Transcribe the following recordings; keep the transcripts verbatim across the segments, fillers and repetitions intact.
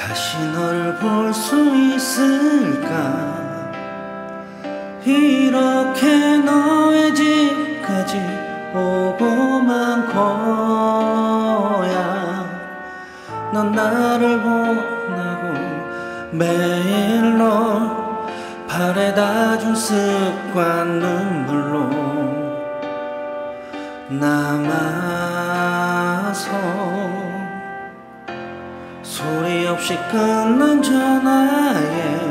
다시 너를 볼 수 있을까? 이렇게 너의 집까지 오고만 거야. 넌 나를 보내고 매일 널 바래다 준 습관 눈물로 남아서 소리 없이 끊는 전화에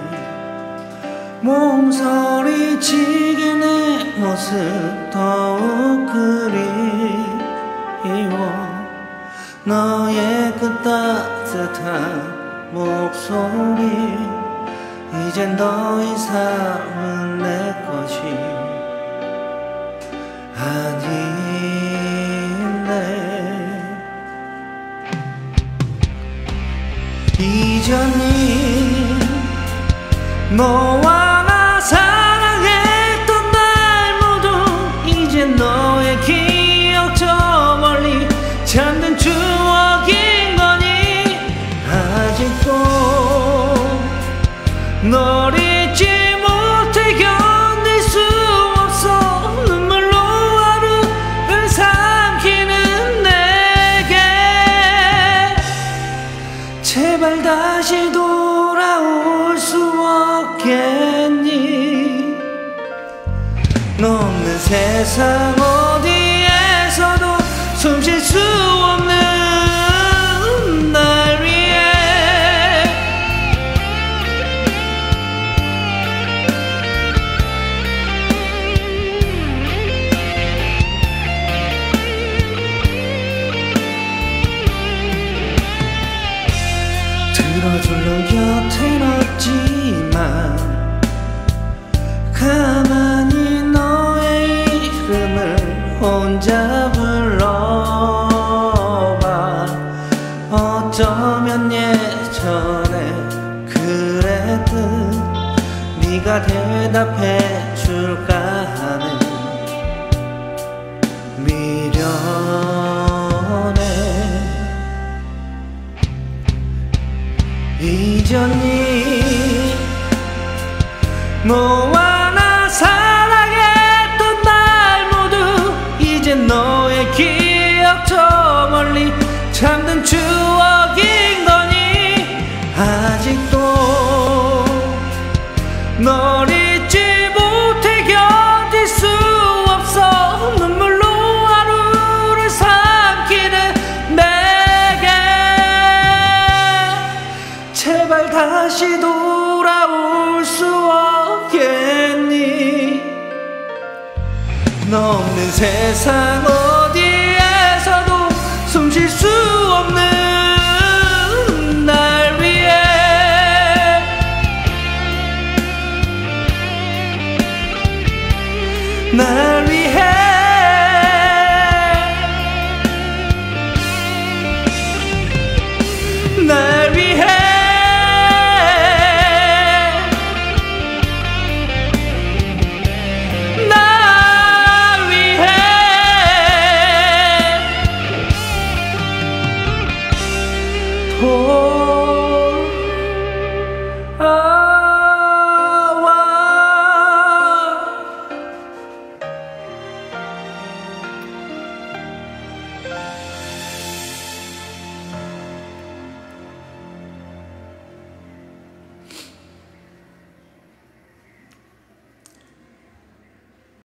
몸서리치게 내 모습 더욱 그리워. 너의 그 따뜻한 목소리 이젠 더 이상은 내 것이 아닌데. 이전이 너와 나 사랑했던 날 모두 이제 너의 기억 저 멀리 잠든 추억인 거니. 아직도 널 잊지 못해 견딜 수 없어. 눈물로 하루를 삼키는 내게 제발 다시 돌아올 수 없겠니? 너 없는 세상 어디에서도 숨 쉴 수 없는 날 위해 들어줄 넌 곁엔 없지만 가만히 너의 이름을 혼자 불러봐. 어쩌면 예전에 그랬듯 네가 대답해 줄까 하는 미련에. 이전이 너와 나 사랑했던 날 모두 이제 너의 기억 저 멀리 잠든 추억인 거니. 아직도 널 잊지 못해 견딜 수 없어. 눈물로 하루를 삼키는 내게 제발 다시 돌아올 수 없겠니? 너 없는 세상 어디에서도 숨 쉴 수 없는 날 위해 날